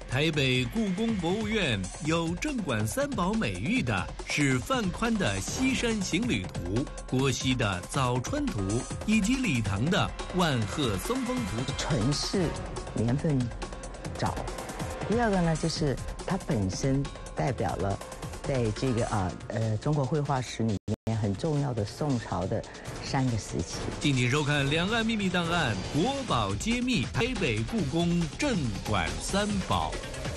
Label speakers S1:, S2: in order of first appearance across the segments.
S1: 台北故宫博物院有镇馆三宝美誉的是范宽的《西山行旅图》、郭熙的《早春图》以及李唐的《万壑松风图》。
S2: 纯是年份早。第二个呢，就是它本身代表了在这个中国绘画史里面很重要的宋朝的3个时期。
S1: 敬请收看《两岸秘密档案》国宝揭秘，台北故宫镇馆三宝。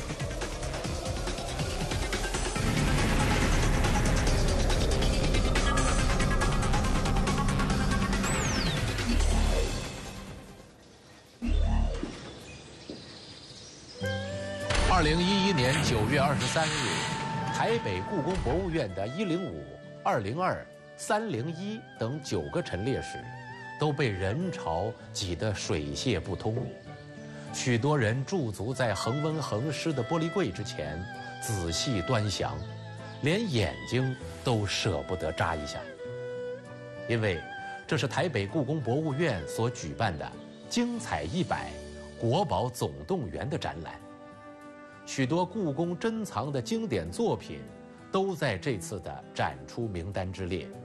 S3: 2011年9月23日，台北故宫博物院的105、202、301等9个陈列室都被人潮挤得水泄不通，许多人驻足在恒温恒湿的玻璃柜之前，仔细端详，连眼睛都舍不得眨一下，因为这是台北故宫博物院所举办的“精彩100国宝总动员”的展览。许多故宫珍藏的经典作品都在这次的展出名单之列。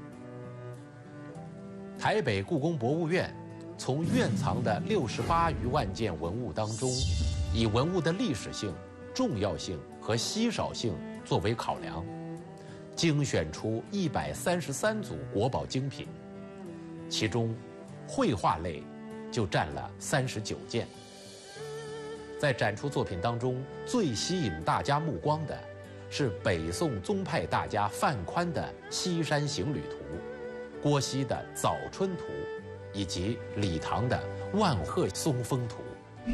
S3: 台北故宫博物院从院藏的68余万件文物当中，以文物的历史性、重要性和稀少性作为考量，精选出133组国宝精品，其中绘画类就占了39件。在展出作品当中，最吸引大家目光的是北宋宗派大家范宽的《西山行旅图》、郭熙的《早春图》，以及李唐的《万壑松风图》。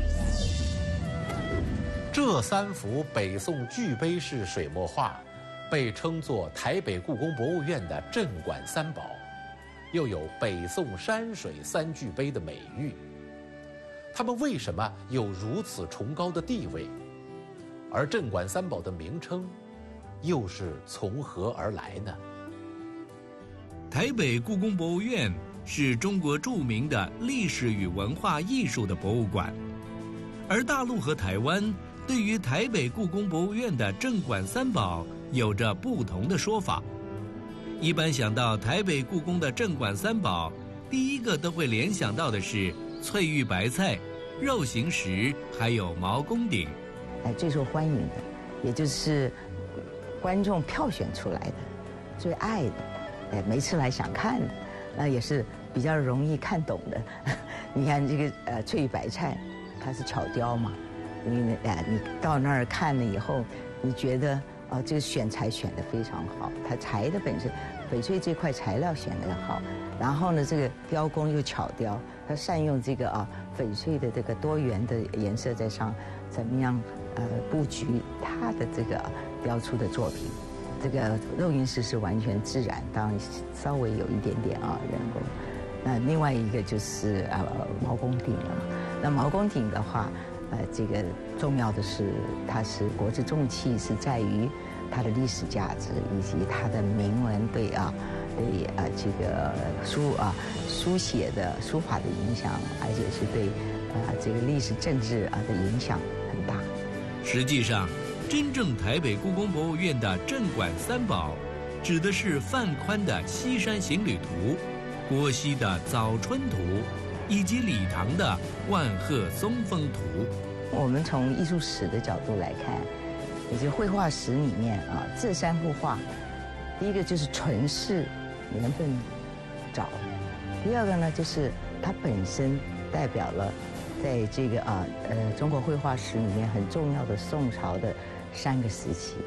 S3: 这3幅北宋巨碑式水墨画被称作台北故宫博物院的镇馆三宝，又有北宋山水3巨碑的美誉。他们为什么有如此崇高的地位？而镇馆三宝的名称又是从何而来呢？
S1: 台北故宫博物院是中国著名的历史与文化艺术的博物馆，而大陆和台湾对于台北故宫博物院的镇馆三宝有着不同的说法。一般想到台北故宫的镇馆三宝，第一个都会联想到的是翠玉白菜、肉形石，还有毛公鼎。
S2: 最受欢迎的，也就是观众票选出来的、最爱的，每次来想看的，那也是比较容易看懂的。你看这个翠玉白菜，它是巧雕嘛，你到那儿看了以后，你觉得这个选材选得非常好，它材的本身翡翠这块材料选得好，然后呢，这个雕工又巧雕，它善用这个翡翠的这个多元的颜色在上，怎么样布局它的这个雕出的作品。这个肉云石是完全自然，当然稍微有一点点人工。那另外一个就是毛公鼎了嘛。那毛公鼎的话，这个重要的是它是国之重器，是在于它的历史价值以及它的铭文对这个书写的书法的影响，而且是对这个历史政治的影响很大。
S1: 实际上，真正台北故宫博物院的镇馆三宝，指的是范宽的《西山行旅图》、郭熙的《早春图》，以及李唐的《万壑松风图》。
S2: 我们从艺术史的角度来看，也就是绘画史里面这3幅画，第一个就是纯是年份早，第二个呢就是它本身代表了在这个中国绘画史里面很重要的宋朝的3个时期。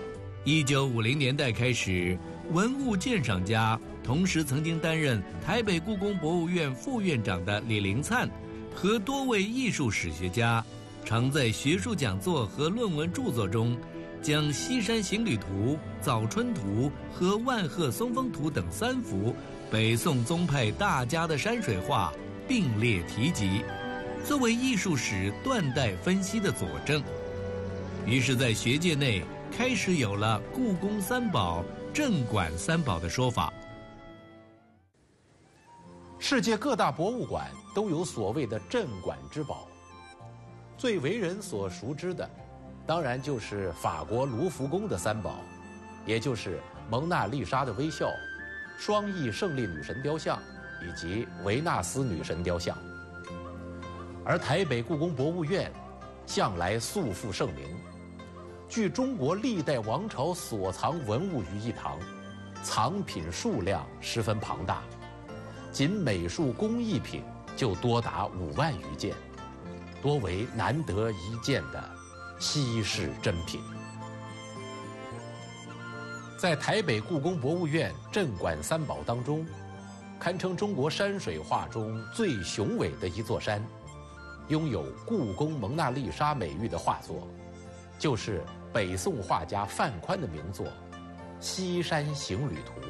S1: 1950年代开始，文物鉴赏家，同时曾经担任台北故宫博物院副院长的李林灿和多位艺术史学家，常在学术讲座和论文著作中，将《西山行旅图》、《早春图》和《万壑松风图》等3幅北宋宗派大家的山水画并列提及，作为艺术史断代分析的佐证。于是在学界内开始有了故宫三宝、镇馆三宝的说法。
S3: 世界各大博物馆都有所谓的镇馆之宝，最为人所熟知的当然就是法国卢浮宫的三宝，也就是蒙娜丽莎的微笑、双翼胜利女神雕像以及维纳斯女神雕像。而台北故宫博物院向来素负盛名，据中国历代王朝所藏文物于一堂，藏品数量十分庞大，仅美术工艺品就多达5万余件，多为难得一见的稀世珍品。在台北故宫博物院镇馆三宝当中，堪称中国山水画中最雄伟的一座山，拥有故宫蒙娜丽莎美誉的画作，就是北宋画家范宽的名作《西山行旅图》。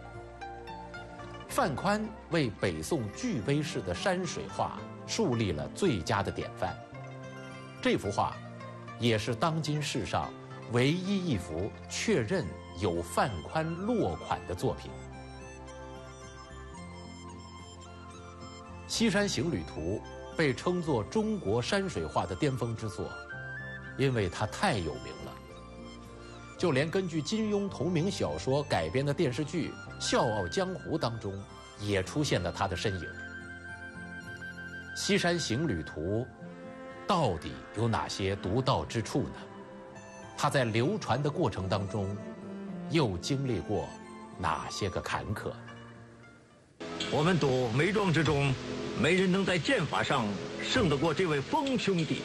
S3: 范宽为北宋巨碑式的山水画树立了最佳的典范。这幅画也是当今世上唯一一幅确认有范宽落款的作品。《西山行旅图》被称作中国山水画的巅峰之作，因为它太有名了。就连根据金庸同名小说改编的电视剧《笑傲江湖》当中，也出现了他的身影。《西山行旅图》到底有哪些独到之处呢？它在流传的过程当中，又经历过哪些个坎坷？
S4: 我们赌梅庄之中，没人能在剑法上胜得过这位风兄弟。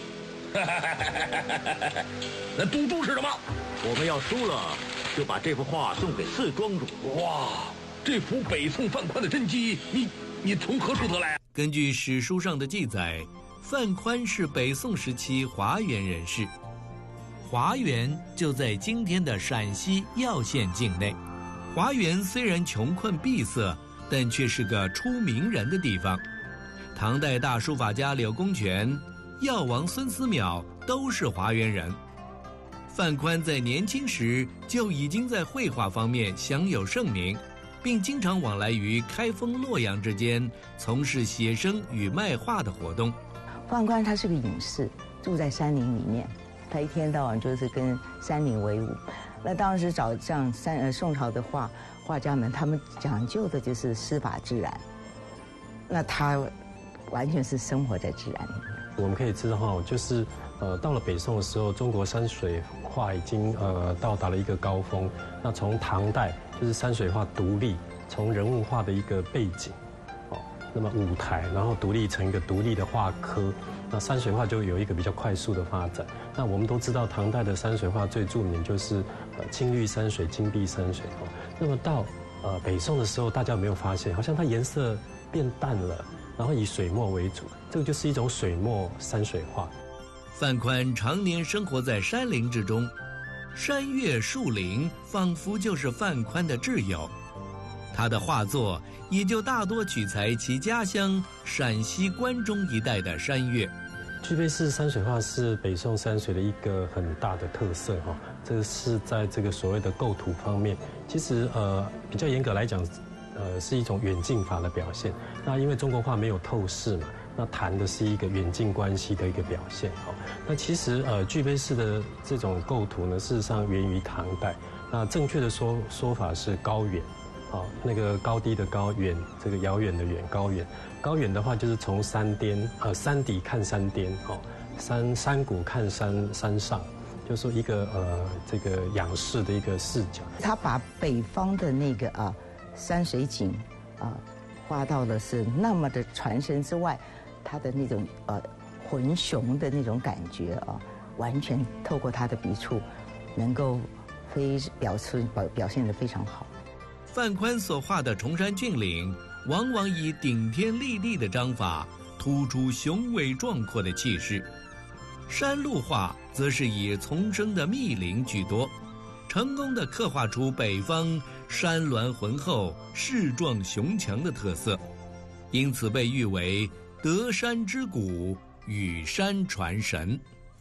S5: 那赌注是什么？
S4: 我们要输了，就把这幅画送给四庄主。
S5: 哇，这幅北宋范宽的真迹，你从何处得来啊？
S1: 根据史书上的记载，范宽是北宋时期华原人士。华原就在今天的陕西耀县境内。华原虽然穷困闭塞，但却是个出名人的地方。唐代大书法家柳公权、药王孙思邈都是华原人。范宽在年轻时就已经在绘画方面享有盛名，并经常往来于开封、洛阳之间，从事写生与卖画的活动。
S2: 范宽他是个隐士，住在山林里面，他一天到晚就是跟山林为伍。那当时找这样宋朝的画家们，他们讲究的就是师法自然，那他完全是生活在自然里面。
S6: 我们可以知道哈，就是到了北宋的时候，中国山水画已经到达了一个高峰。那从唐代就是山水画独立，从人物画的一个背景，那么舞台，然后独立成一个独立的画科，那山水画就有一个比较快速的发展。那我们都知道，唐代的山水画最著名就是青绿山水、金碧山水。那么到北宋的时候，大家有没有发现，好像它颜色变淡了，然后以水墨为主，这个就是一种水墨山水画。
S1: 范宽常年生活在山林之中，山岳树林仿佛就是范宽的挚友。他的画作也就大多取材其家乡陕西关中一带的山岳。
S6: 巨碑式山水画是北宋山水的一个很大的特色哈，这个是在这个所谓的构图方面，其实比较严格来讲，是一种远近法的表现。那因为中国画没有透视嘛，那谈的是一个远近关系的一个表现哈。那其实巨碑式的这种构图呢，事实上源于唐代。那正确的说法是高远。那个高低的高，远这个遥远的远，高远。高远的话就是从山底看山巅，山谷看山上，就是说一个这个仰视的一个视角。
S2: 他把北方的那个山水景画到了是那么的传神之外，他的那种浑雄的那种感觉完全透过他的笔触，能够表现得非常好。
S1: 范宽所画的崇山峻岭，往往以顶天立地的章法，突出雄伟壮阔的气势；山路画则是以丛生的密林居多，成功地刻画出北方山峦浑厚、势壮雄强的特色，因此被誉为得山之谷，与山传神。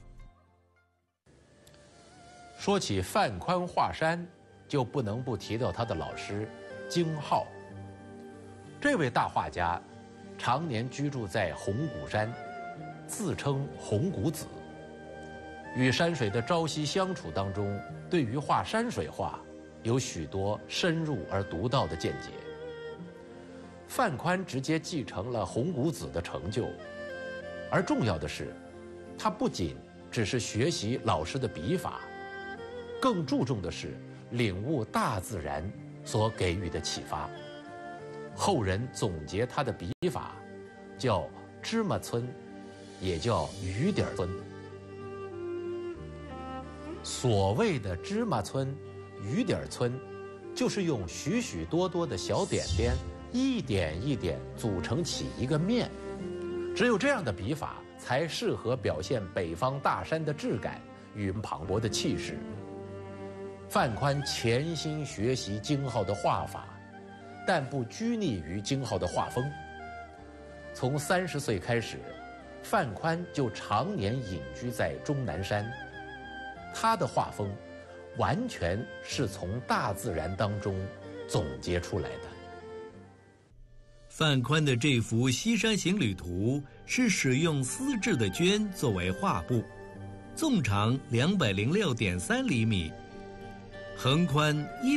S3: 说起范宽画山，就不能不提到他的老师京浩。这位大画家常年居住在红谷山，自称红谷子。 与山水的朝夕相处当中，对于画山水画有许多深入而独到的见解。范宽直接继承了洪谷子的成就，而重要的是，他不仅只是学习老师的笔法，更注重的是领悟大自然所给予的启发。后人总结他的笔法，叫芝麻村，也叫雨点村。所谓的芝麻村、雨点村，就是用许许多多的小点点，一点一点组成起一个面。只有这样的笔法，才适合表现北方大山的质感与磅礴的气势。范宽潜心学习京浩的画法，但不拘泥于京浩的画风。从30岁开始，范宽就常年隐居在终南山。他的画风完全是从大自然当中总结出来的。
S1: 范宽的这幅《西山行旅图》是使用丝质的绢作为画布，纵长206.3厘米，横宽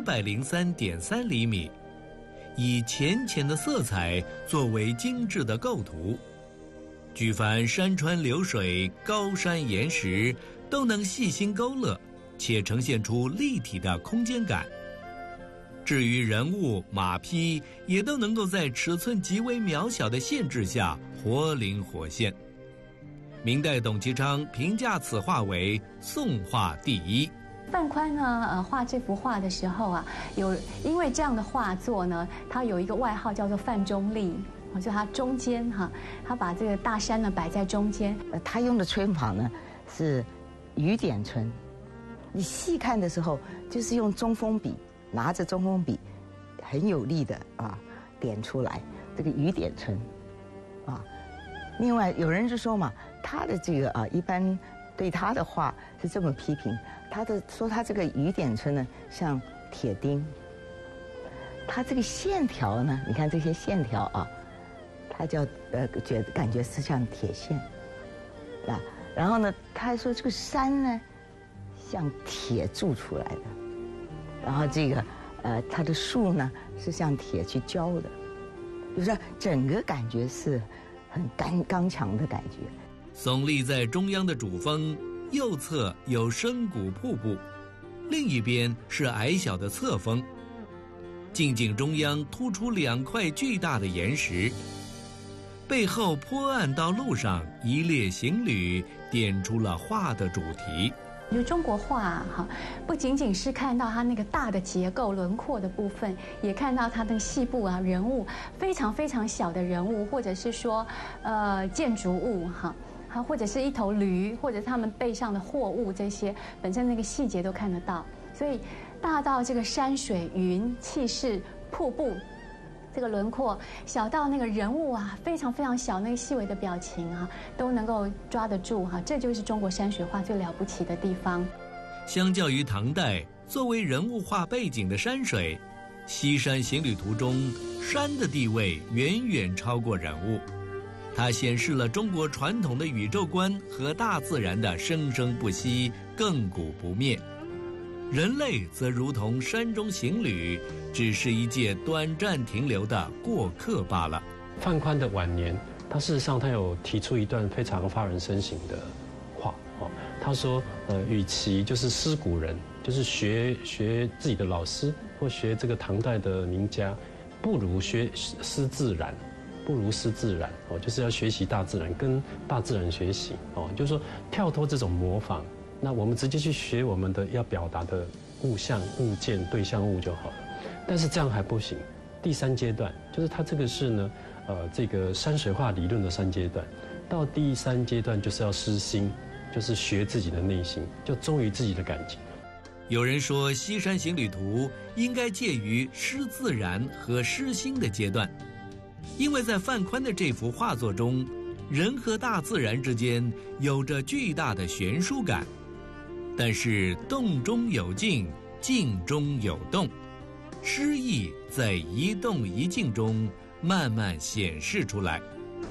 S1: 103.3厘米，以浅浅的色彩作为精致的构图。举凡山川流水、高山岩石，都能细心勾勒，且呈现出立体的空间感。至于人物、马匹，也都能够在尺寸极为渺小的限制下活灵活现。明代董其昌评价此画为宋画第一。
S7: 范宽呢，画这幅画的时候啊，因为这样的画作呢，他有一个外号叫做范中立，就他中间哈，他把这个大山呢摆在中间。
S2: 他用的皴法呢是雨点皴，你细看的时候，就是用中锋笔，拿着中锋笔，很有力的点出来这个雨点皴，另外有人就说嘛，他的这个一般对他的画是这么批评，说他这个雨点皴呢像铁钉，他这个线条呢，你看这些线条他叫感觉是像铁线，然后呢，他还说这个山呢像铁铸出来的，然后这个它的树呢是像铁去浇的，就是整个感觉是很刚强的感觉。
S1: 耸立在中央的主峰，右侧有深谷瀑布，另一边是矮小的侧峰，近景中央突出2块巨大的岩石，背后坡岸道路上一列行旅，点出了画的主题。
S7: 就中国画不仅仅是看到它那个大的结构轮廓的部分，也看到它的细部人物非常非常小的人物，或者是说建筑物或者是一头驴，或者他们背上的货物，这些本身那个细节都看得到。所以大到这个山水云气势、瀑布这个轮廓，小到那个人物非常非常小，那个细微的表情都能够抓得住这就是中国山水画最了不起的地方。
S1: 相较于唐代作为人物画背景的山水，《西山行旅图》中山的地位远远超过人物，它显示了中国传统的宇宙观和大自然的生生不息、亘古不灭。人类则如同山中行旅，只是一介短暂停留的过客罢了。
S6: 范宽的晚年，他事实上他有提出一段非常发人深省的话他说与其就是师古人，就是学自己的老师或学这个唐代的名家，不如师自然，就是要学习大自然，跟大自然学习就是说跳脱这种模仿，那我们直接去学我们的要表达的物象、物件、对象物就好了。但是这样还不行，第3阶段就是它这个是呢，这个山水画理论的3阶段，到第3阶段就是要师心，就是学自己的内心，就忠于自己的感情。
S1: 有人说，《西山行旅图》应该介于师自然和师心的阶段，因为在范宽的这幅画作中，人和大自然之间有着巨大的悬殊感。但是动中有静，静中有动，诗意在一动一静中慢慢显示出来。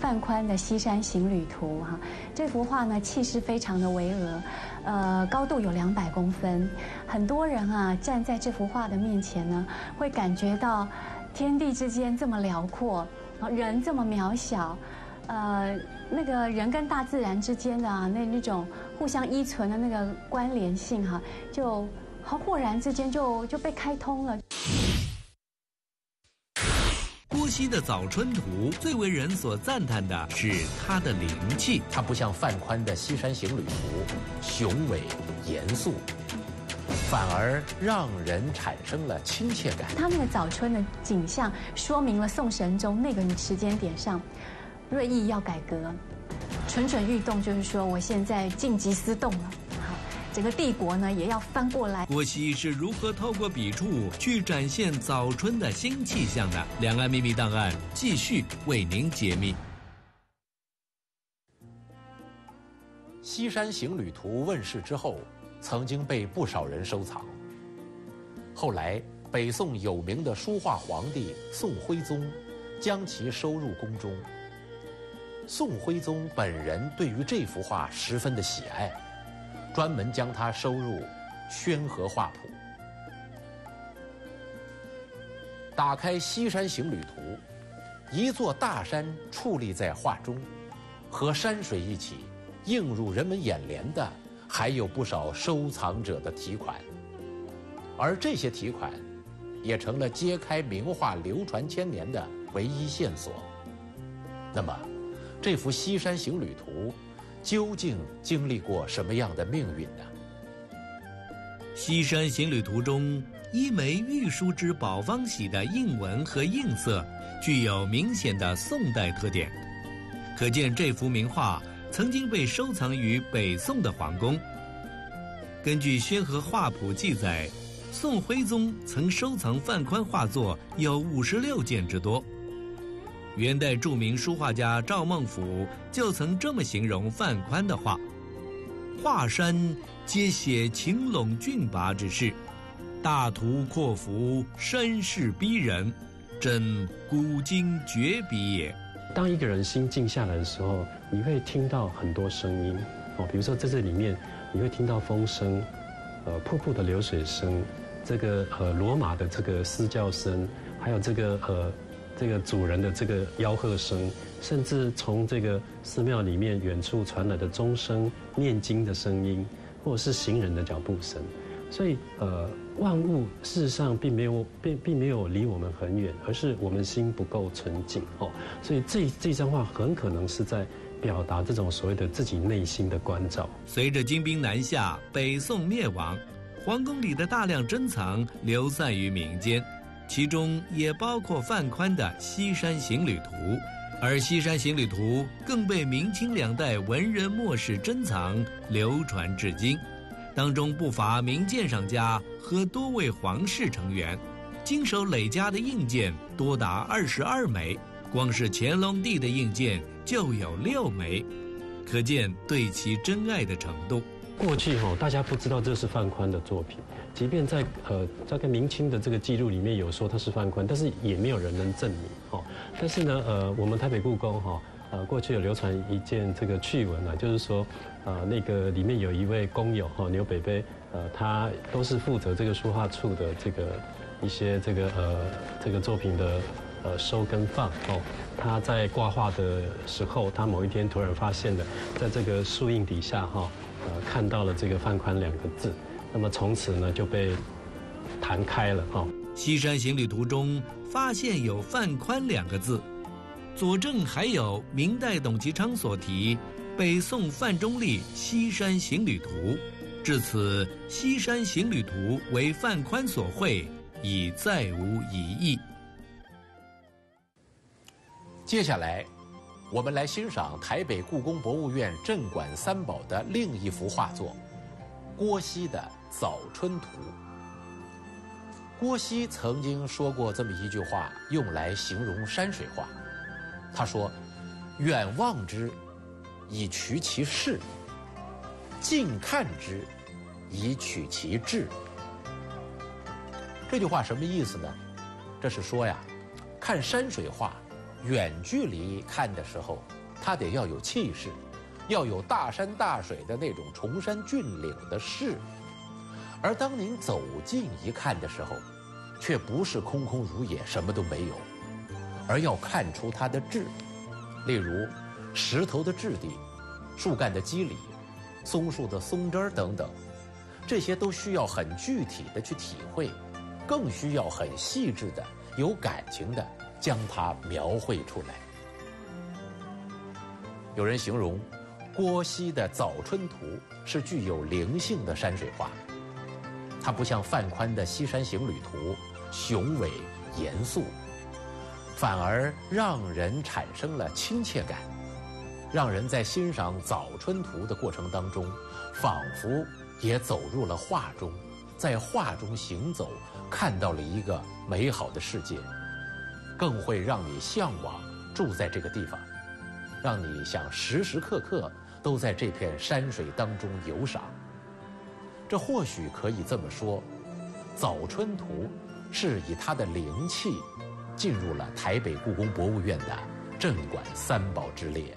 S7: 范宽的《西山行旅图》哈。这幅画呢，气势非常的巍峨，高度有200公分。很多人啊，站在这幅画的面前呢，会感觉到天地之间这么辽阔，人这么渺小，那个人跟大自然之间的那种互相依存的那个关联性哈，就豁然之间就被开通了。
S1: 郭熙的《早春图》最为人所赞叹的是它的灵气，
S3: 它不像范宽的《西山行旅图》雄伟严肃，反而让人产生了亲切感。
S7: 他那个早春的景象，说明了宋神宗那个时间点上，锐意要改革，蠢蠢欲动，就是说我现在静极思动了。整个帝国呢也要翻过来。
S1: 郭熙是如何透过笔触去展现早春的新气象的？两岸秘密档案继续为您解密。《
S3: 西山行旅图》问世之后，曾经被不少人收藏。后来，北宋有名的书画皇帝宋徽宗将其收入宫中。宋徽宗本人对于这幅画十分的喜爱，专门将它收入《宣和画谱》。打开《西山行旅图》，一座大山矗立在画中，和山水一起映入人们眼帘的，还有不少收藏者的题款，而这些题款也成了揭开名画流传千年的唯一线索。那么，这幅《西山行旅图》究竟经历过什么样的命运呢？
S1: 《西山行旅图》中一枚玉书之宝方玺的印纹和印色具有明显的宋代特点，可见这幅名画曾经被收藏于北宋的皇宫。根据《宣和画谱》记载，宋徽宗曾收藏范宽画作有56件之多。元代著名书画家赵孟俯就曾这么形容范宽的画：画山皆写晴隆峻拔之势，大图阔幅，身势逼人，真古今绝笔也。
S6: 当一个人心静下来的时候，你会听到很多声音比如说在这里面你会听到风声，瀑布的流水声，这个罗马的这个嘶叫声，还有这个主人的这个吆喝声，甚至从这个寺庙里面远处传来的钟声、念经的声音，或者是行人的脚步声。所以万物事实上并没有离我们很远，而是我们心不够纯净所以这张画很可能是在表达这种所谓的自己内心的关照。
S1: 随着金兵南下，北宋灭亡，皇宫里的大量珍藏流散于民间，其中也包括范宽的《西山行旅图》，而《西山行旅图》更被明清两代文人墨士珍藏，流传至今。当中不乏名鉴赏家和多位皇室成员，经手累加的印件多达22枚，光是乾隆帝的印件就有6枚，可见对其珍爱的程度。
S6: 过去大家不知道这是范宽的作品，即便在大概明清的这个记录里面有说他是范宽，但是也没有人能证明但是呢我们台北故宫过去有流传一件这个趣闻就是说那个里面有一位工友牛北北他都是负责这个书画处的这个一些这个作品的收跟放他在挂画的时候，他某一天突然发现了在这个树荫底下看到了这个范宽2个字，那么从此呢就被弹开了
S1: 《西山行旅图》中发现有范宽2个字，佐证还有明代董其昌所题北宋范仲立《西山行旅图》，至此《西山行旅图》为范宽所绘，已再无疑义。
S3: 接下来我们来欣赏台北故宫博物院镇馆3宝的另一幅画作——郭熙的《早春图》。郭熙曾经说过这么一句话，用来形容山水画。他说：“远望之，以取其势；近看之，以取其志。”这句话什么意思呢？这是说呀，看山水画远距离看的时候，它得要有气势，要有大山大水的那种崇山峻岭的势；而当您走近一看的时候，却不是空空如也，什么都没有，而要看出它的质，例如石头的质地、树干的肌理、松树的松枝等等，这些都需要很具体的去体会，更需要很细致的、有感情的将它描绘出来。有人形容郭熙的《早春图》是具有灵性的山水画，它不像范宽的《西山行旅图》雄伟严肃，反而让人产生了亲切感，让人在欣赏《早春图》的过程当中，仿佛也走入了画中，在画中行走，看到了一个美好的世界，更会让你向往住在这个地方，让你想时时刻刻都在这片山水当中游赏。这或许可以这么说，《早春图》是以它的灵气进入了台北故宫博物院的镇馆三宝之列。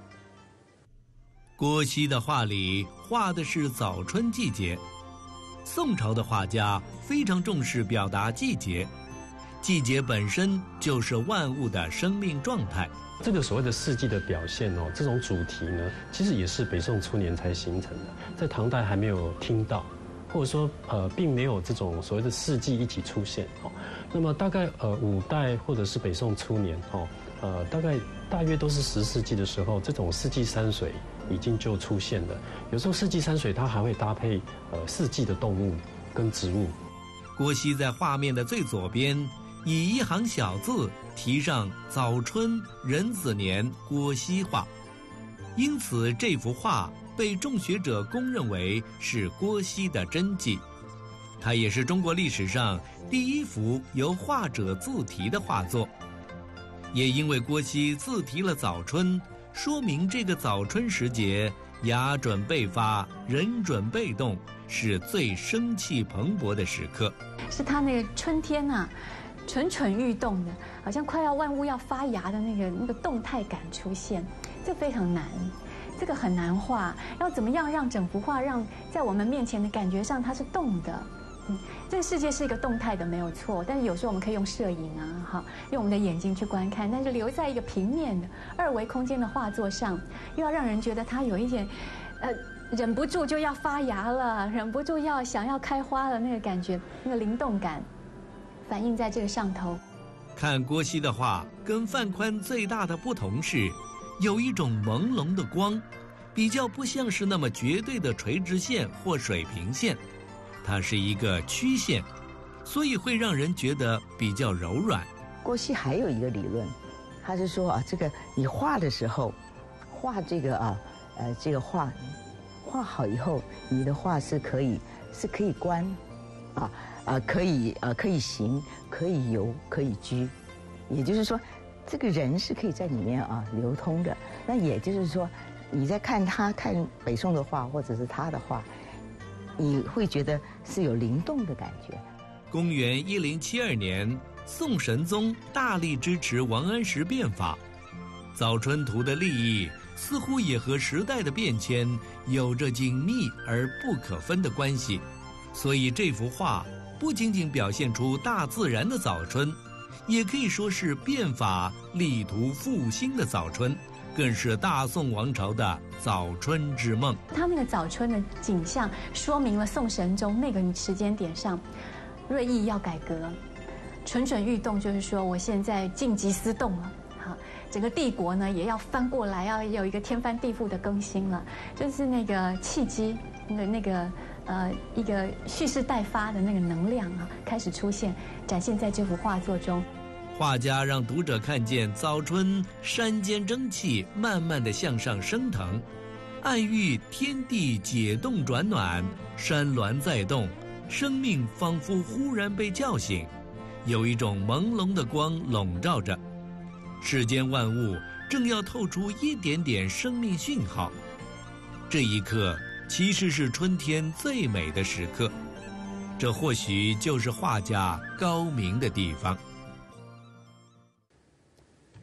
S1: 郭熙的画里画的是早春季节，宋朝的画家非常重视表达季节，季节本身就是万物的生命状态。
S6: 这个所谓的四季的表现哦，这种主题呢，其实也是北宋初年才形成的，在唐代还没有听到，或者说并没有这种所谓的四季一起出现哦。那么大概五代或者是北宋初年哦，大约都是14世纪的时候，这种四季山水已经就出现了。有时候四季山水它还会搭配四季的动物跟植物。
S1: 郭熙在画面的最左边以一行小字题上早春壬子年郭熙画，因此这幅画被众学者公认为是郭熙的真迹。它也是中国历史上第一幅由画者自题的画作。也因为郭熙自题了早春，说明这个早春时节，芽准备发，人准备动，是最生气蓬勃的时刻。
S7: 是他那个春天啊，蠢蠢欲动的，好像快要万物要发芽的那个动态感出现，这非常难，这个很难画。要怎么样让整幅画让在我们面前的感觉上它是动的？这个世界是一个动态的，没有错。但是有时候我们可以用摄影啊，哈，用我们的眼睛去观看。但是留在一个平面的二维空间的画作上，又要让人觉得它有一点，忍不住就要发芽了，忍不住想要开花了那个感觉，那个灵动感，反映在这个上头。
S1: 看郭熙的画，跟范宽最大的不同是，有一种朦胧的光，比较不像是那么绝对的垂直线或水平线。它是一个曲线，所以会让人觉得比较柔软。
S2: 郭熙还有一个理论，他是说啊，这个你画的时候，画这个这个画好以后，你的画是可以观，可以行，可以游，可以居，也就是说，这个人是可以在里面流通的。那也就是说，你在看北宋的画或者是他的画，你会觉得是有灵动的感觉。
S1: 公元1072年，宋神宗大力支持王安石变法，早春图的立意似乎也和时代的变迁有着紧密而不可分的关系。所以这幅画不仅仅表现出大自然的早春，也可以说是变法力图复兴的早春，更是大宋王朝的早春之梦。
S7: 他那个早春的景象，说明了宋神宗那个时间点上，锐意要改革，蠢蠢欲动，就是说我现在静极思动了。好，整个帝国呢也要翻过来，要有一个天翻地覆的更新了，就是那个契机，一个蓄势待发的那个能量开始出现，展现在这幅画作中。
S1: 画家让读者看见早春山间蒸汽慢慢地向上升腾，暗喻天地解冻转暖，山峦在动，生命仿佛忽然被叫醒，有一种朦胧的光笼罩着，世间万物正要透出一点点生命讯号。这一刻其实是春天最美的时刻，这或许就是画家高明的地方。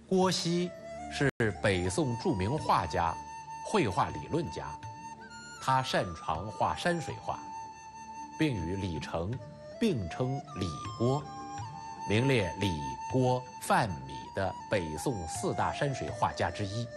S3: 郭熙是北宋著名画家、绘画理论家，他擅长画山水画，并与李成并称李郭，名列李郭范米的北宋4大山水画家之一。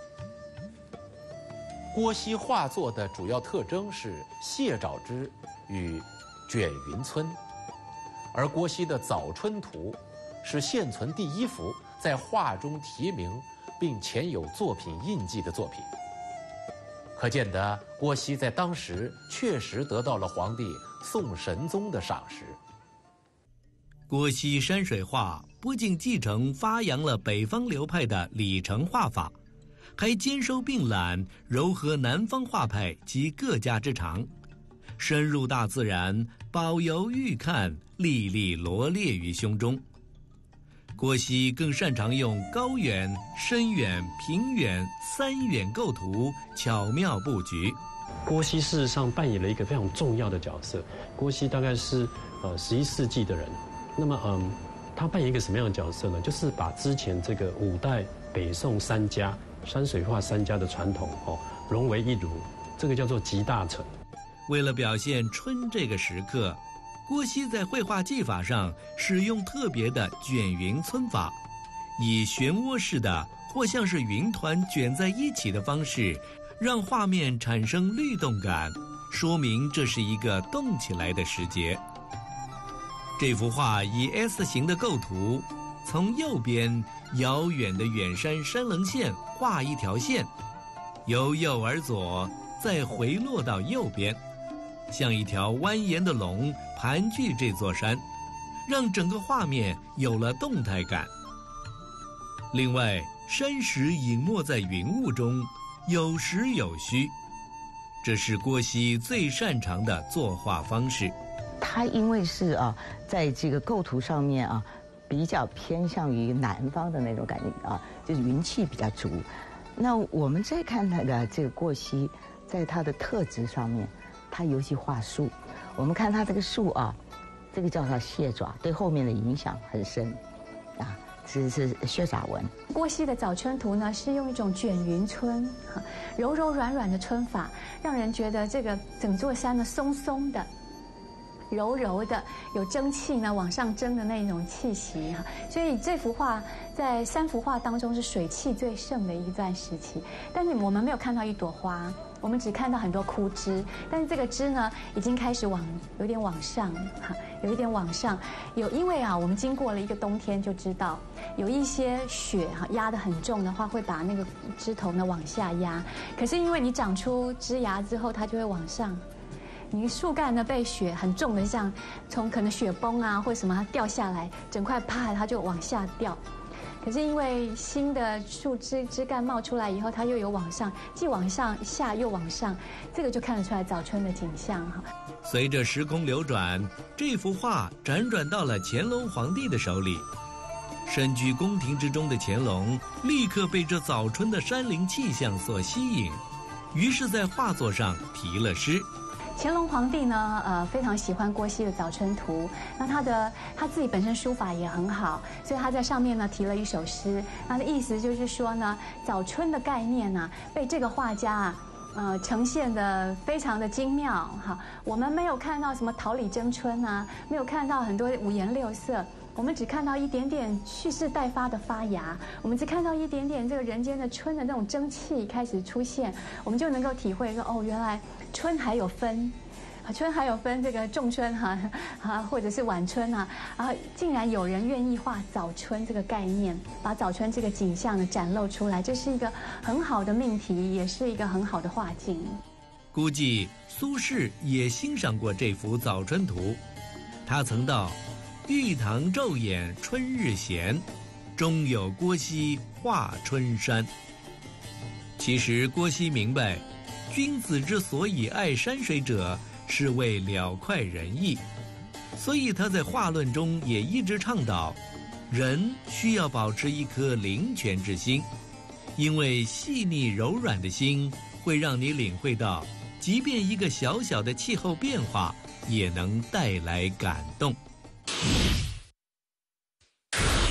S3: 郭熙画作的主要特征是蟹爪枝与卷云皴，而郭熙的《早春图》是现存第1幅在画中题名并前有作品印记的作品，可见得郭熙在当时确实得到了皇帝宋神宗的赏识。
S1: 郭熙山水画不仅继承发扬了北方流派的李成画法，还兼收并揽糅合南方画派及各家之长，深入大自然，饱游欲看，历历罗列于胸中。郭熙更擅长用高远、深远、平远3远构图，巧妙布局。
S6: 郭熙事实上扮演了一个非常重要的角色。郭熙大概是11世纪的人，那么他扮演一个什么样的角色呢？就是把之前这个5代北宋3家山水画3家的传统融为一炉，这个叫做集大成。
S1: 为了表现春这个时刻，郭熙在绘画技法上使用特别的卷云皴法，以漩涡式的或像是云团卷在一起的方式，让画面产生律动感，说明这是一个动起来的时节。这幅画以 S 型的构图，从右边遥远的远山山棱线画一条线，由右而左，再回落到右边，像一条蜿蜒的龙盘踞这座山，让整个画面有了动态感。另外，山石隐没在云雾中，有实有虚，这是郭熙最擅长的作画方式。
S2: 他因为是在这个构图上面比较偏向于南方的那种感觉就是云气比较足。那我们再看他的这个郭熙，在他的特质上面，他尤其画树。我们看他这个树这个叫它蟹爪，对后面的影响很深是蟹爪纹。
S7: 郭熙的《早春图》呢，是用一种卷云皴柔柔软软的皴法，让人觉得这个整座山呢松松的、柔柔的，有蒸汽呢往上蒸的那种气息所以这幅画在3幅画当中是水气最盛的一段时期。但是我们没有看到一朵花，我们只看到很多枯枝，但是这个枝呢已经开始有点往上有一点往上。因为我们经过了一个冬天，就知道有一些雪压得很重的话，会把那个枝头呢往下压。可是因为你长出枝芽之后，它就会往上。你树干呢被雪很重的，像从可能雪崩或什么它掉下来，整块啪它就往下掉。可是因为新的树枝干冒出来以后，它又有往上，既往上下又往上，这个就看得出来早春的景象
S1: 随着时空流转，这幅画辗转到了乾隆皇帝的手里。身居宫廷之中的乾隆立刻被这早春的山林气象所吸引，于是在画作上题了诗。
S7: 乾隆皇帝呢，非常喜欢郭熙的《早春图》，那他自己本身书法也很好，所以他在上面呢题了一首诗。他的意思就是说呢，早春的概念被这个画家呈现得非常的精妙我们没有看到什么桃李争春没有看到很多五颜六色。我们只看到一点点蓄势待发的发芽，我们只看到一点点这个人间的春的那种蒸汽开始出现，我们就能够体会说原来春还有分，春还有分这个仲春或者是晚春竟然有人愿意画早春这个概念，把早春这个景象呢展露出来，这是一个很好的命题，也是一个很好的画境。
S1: 估计苏轼也欣赏过这幅《早春图》，他曾道：“玉堂昼掩春日闲，中有郭熙画春山。”其实郭熙明白，君子之所以爱山水者，是为了快人意，所以他在画论中也一直倡导，人需要保持一颗灵泉之心，因为细腻柔软的心会让你领会到，即便一个小小的气候变化，也能带来感动。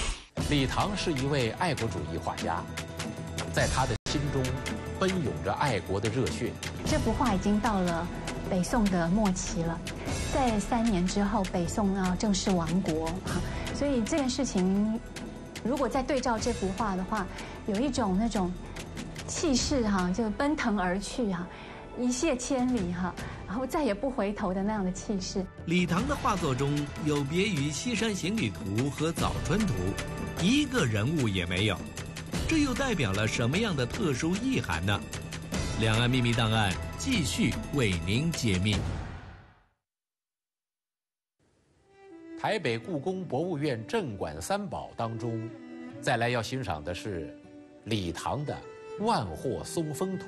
S3: 李唐是一位爱国主义画家，在他的心中奔涌着爱国的热血。
S7: 这幅画已经到了北宋的末期了，在3年之后，北宋要正式亡国，所以这件事情，如果再对照这幅画的话，有一种那种气势就奔腾而去一泻千里然后再也不回头的那样的气势。
S1: 李唐的画作中有别于《西山行旅图》和《早春图》，一个人物也没有，这又代表了什么样的特殊意涵呢？两岸秘密档案继续为您解密。
S3: 台北故宫博物院镇馆三宝当中，再来要欣赏的是李唐的《万壑松风图》。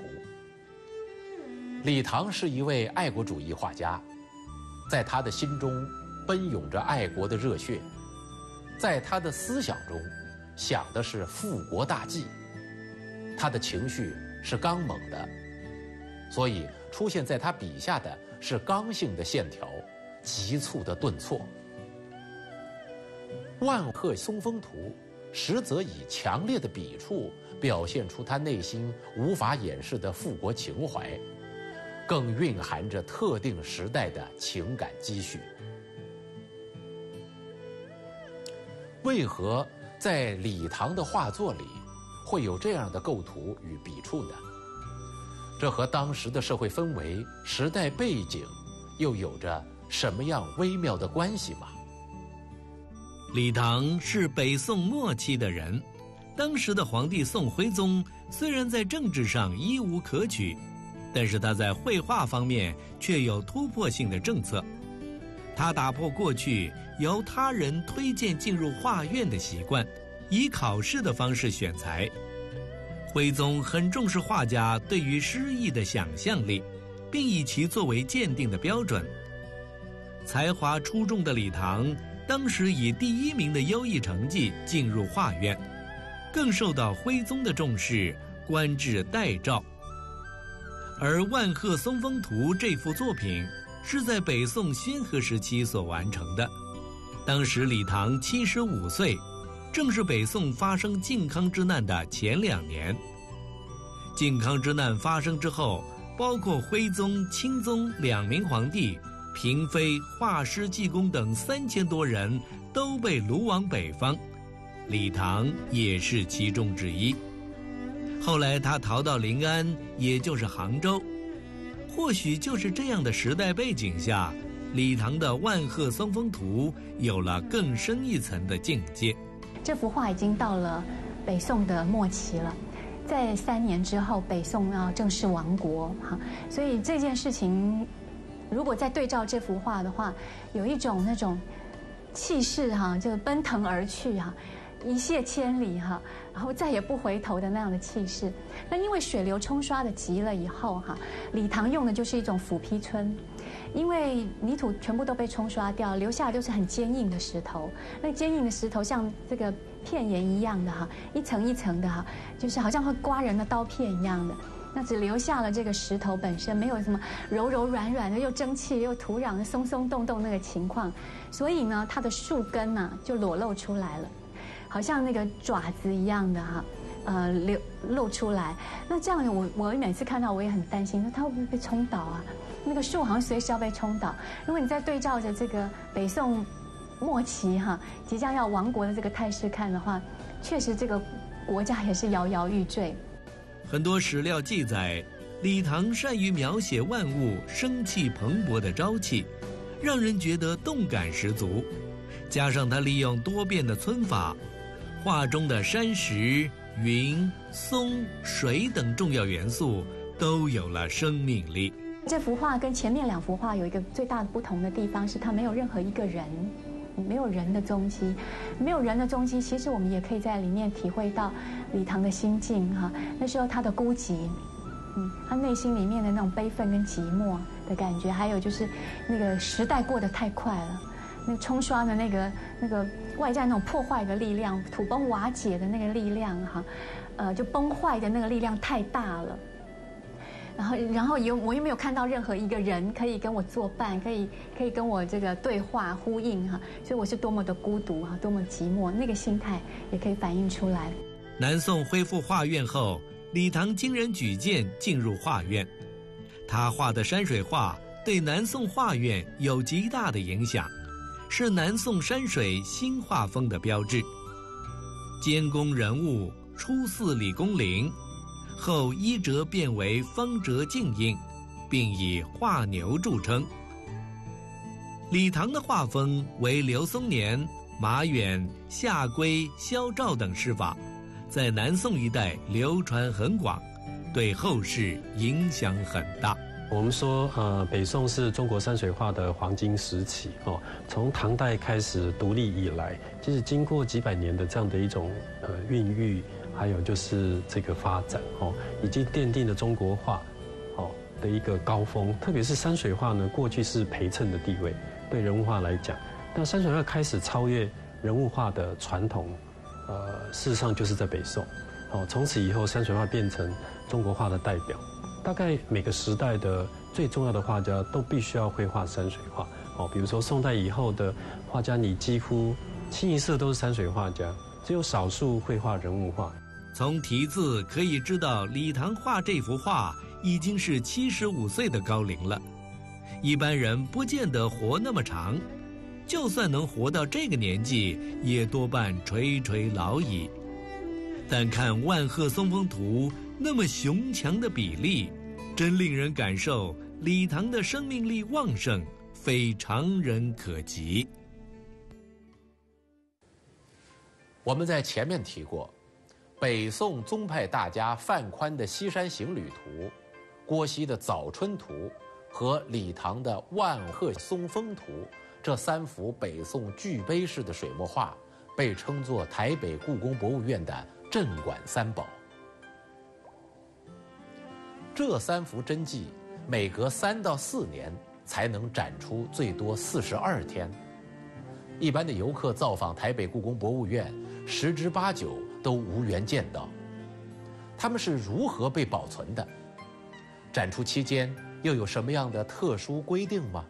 S3: 李唐是一位爱国主义画家，在他的心中奔涌着爱国的热血，在他的思想中想的是复国大计，他的情绪是刚猛的，所以出现在他笔下的是刚性的线条，急促的顿挫。《万壑松风图》实则以强烈的笔触表现出他内心无法掩饰的复国情怀，更蕴含着特定时代的情感积蓄。为何在李唐的画作里会有这样的构图与笔触呢？这和当时的社会氛围、时代背景又有着什么样微妙的关系吗？
S1: 李唐是北宋末期的人，当时的皇帝宋徽宗虽然在政治上一无可取，但是他在绘画方面却有突破性的政策。他打破过去由他人推荐进入画院的习惯，以考试的方式选材。徽宗很重视画家对于诗意的想象力，并以其作为鉴定的标准。才华出众的李唐当时以第1名的优异成绩进入画院，更受到徽宗的重视，官至代诏。而《万壑松风图》这幅作品是在北宋宣和时期所完成的，当时李唐75岁，正是北宋发生靖康之难的前2年。靖康之难发生之后，包括徽宗、钦宗2名皇帝、嫔妃、画师、技工等3000多人都被掳往北方，李唐也是其中之一。后来他逃到临安，也就是杭州。或许就是这样的时代背景下，李唐的《万壑松风图》有了更深一层的境界。
S7: 这幅画已经到了北宋的末期了，在3年之后，北宋要正式亡国所以这件事情，如果再对照这幅画的话，有一种那种气势就奔腾而去一泻千里然后再也不回头的那样的气势。那因为水流冲刷的急了以后李唐用的就是一种斧劈皴，因为泥土全部都被冲刷掉，留下的就是很坚硬的石头。那坚硬的石头像这个片岩一样的一层一层的就是好像会刮人的刀片一样的。那只留下了这个石头本身，没有什么柔柔软软的又蒸汽又土壤的松松动动那个情况，所以呢它的树根就裸露出来了，好像那个爪子一样的露出来。那这样我每次看到我也很担心，说它会不会被冲倒那个树好像随时要被冲倒。如果你再对照着这个北宋末期即将要亡国的这个态势看的话，确实这个国家也是摇摇欲坠。
S1: 很多史料记载，李唐善于描写万物生气蓬勃的朝气，让人觉得动感十足。加上他利用多变的皴法，画中的山石、云、松、水等重要元素都有了生命力。
S7: 这幅画跟前面2幅画有一个最大的不同的地方是，它没有任何一个人，没有人的踪迹。没有人的踪迹，其实我们也可以在里面体会到李唐的心境那时候他的孤寂，他内心里面的那种悲愤跟寂寞的感觉，还有就是那个时代过得太快了，那个冲刷的那个外在那种破坏的力量，土崩瓦解的那个力量就崩坏的那个力量太大了。 然后我又没有看到任何一个人可以跟我作伴，可以跟我这个对话呼应哈，所以我是多么的孤独哈，多么寂寞，那个心态也可以反映出来。
S1: 南宋恢复画院后，李唐经人举荐进入画院，他画的山水画对南宋画院有极大的影响，是南宋山水新画风的标志。监工人物初似李公麟，后衣折变为方折静印，并以画牛著称。李唐的画风为刘松年、马远、夏圭、萧照等师法，在南宋一带流传很广，对后世影响很大。
S6: 我们说，北宋是中国山水画的黄金时期哦。从唐代开始独立以来，其实经过几百年的这样的一种孕育，还有就是这个发展哦，已经奠定了中国画哦的一个高峰。特别是山水画呢，过去是陪衬的地位，对人物画来讲，那山水画开始超越人物画的传统，事实上就是在北宋哦。从此以后，山水画变成中国画的代表。大概每个时代的最重要的画家都必须要会画山水画哦。比如说宋代以后的画家，你几乎清一色都是山水画家，只有少数会画人物画。
S1: 从题字可以知道，李唐画这幅画已经是75岁的高龄了。一般人不见得活那么长，就算能活到这个年纪，也多半垂垂老矣。但看《万壑松风图》那么雄强的比例，真令人感受李唐的生命力旺盛，非常人可及。
S3: 我们在前面提过，北宋宗派大家范宽的《西山行旅图》，郭熙的《早春图》和李唐的《万壑松风图》这3幅北宋巨碑式的水墨画，被称作台北故宫博物院的镇馆三宝。这3幅真迹每隔3到4年才能展出，最多42天。一般的游客造访台北故宫博物院，10之8九都无缘见到。他们是如何被保存的？展出期间又有什么样的特殊规定吗？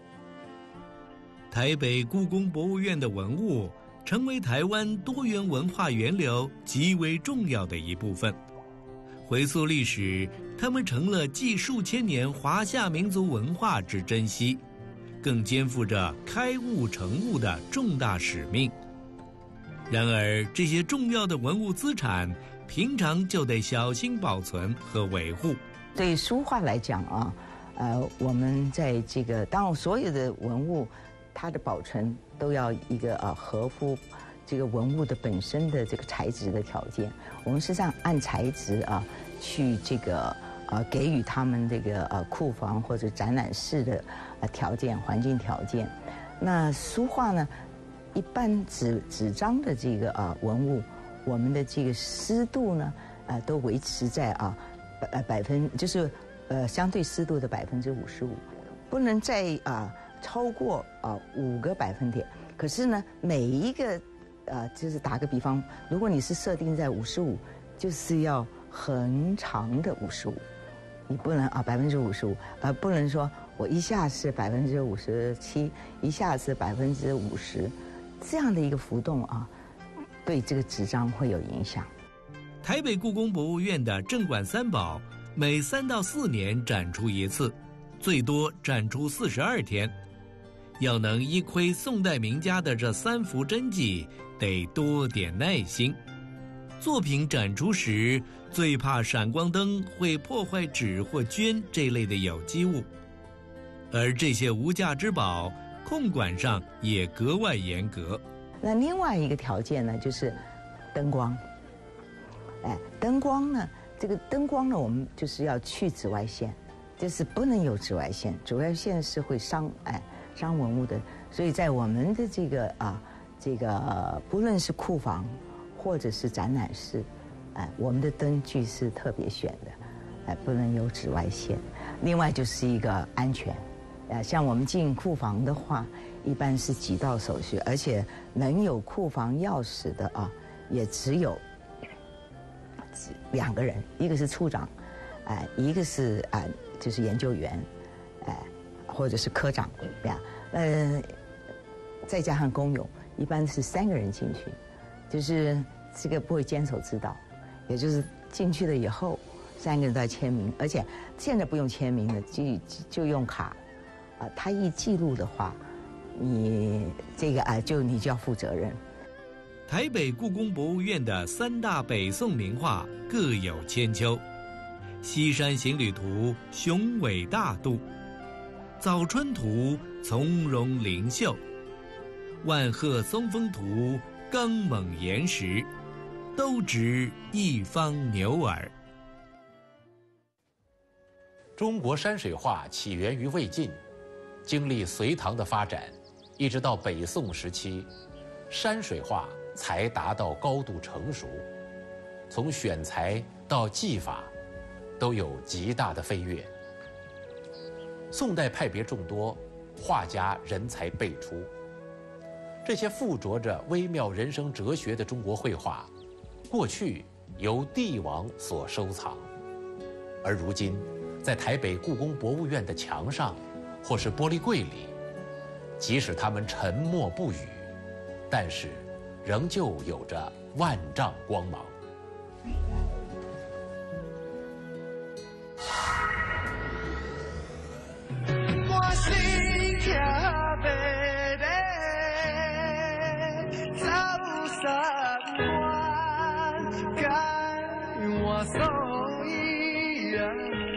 S1: 台北故宫博物院的文物成为台湾多元文化源流极为重要的一部分。回溯历史，他们成了继数千年华夏民族文化之珍稀，更肩负着开物成物的重大使命。然而，这些重要的文物资产，平常就得小心保存和维护。
S2: 对书画来讲啊，我们在这个当然所有的文物，它的保存都要一个合乎这个文物的本身的这个材质的条件。我们实际上按材质去这个给予他们这个库房或者展览室的条件环境条件。那书画呢，一般纸张的这个文物，我们的这个湿度呢都维持在就是相对湿度的55%，不能再超过5个百分点。可是呢，每一个就是打个比方，如果你是设定在55，就是要很长的55，你不能55%，不能说我一下是57%，一下是50%，这样的一个浮动对这个纸张会有影响。
S1: 台北故宫博物院的镇馆三宝，每3到4年展出一次，最多展出42天。要能一窥宋代名家的这3幅真迹，得多点耐心。作品展出时，最怕闪光灯会破坏纸或绢这类的有机物，而这些无价之宝，控管上也格外严格。
S2: 那另外一个条件呢，就是灯光。灯光呢，这个灯光呢，我们就是要去紫外线，就是不能有紫外线，紫外线是会伤文物的。所以在我们的这个不论是库房或者是展览室，我们的灯具是特别选的，不能有紫外线。另外就是一个安全，像我们进库房的话，一般是几道手续，而且能有库房钥匙的也只有2个人，一个是处长， 一个是就是研究员，或者是科长这样，再加上工友，一般是3个人进去，就是这个不会坚守自盗，也就是进去了以后3个人都要签名，而且现在不用签名了，就用卡，他一记录的话，你这个你就要负责任。
S1: 台北故宫博物院的3大北宋名画各有千秋，《西山行旅图》雄伟大度，《早春图》从容灵秀，《万壑松风图》刚猛严实，都值一方牛耳。
S3: 中国山水画起源于魏晋，经历隋唐的发展，一直到北宋时期，山水画才达到高度成熟，从选材到技法都有极大的飞跃。宋代派别众多，画家人才辈出，这些附着着微妙人生哲学的中国绘画，过去由帝王所收藏，而如今在台北故宫博物院的墙上或是玻璃柜里，即使他们沉默不语，但是仍旧有着万丈光芒。
S8: 我心跳baby， 走三关，跟我走一人。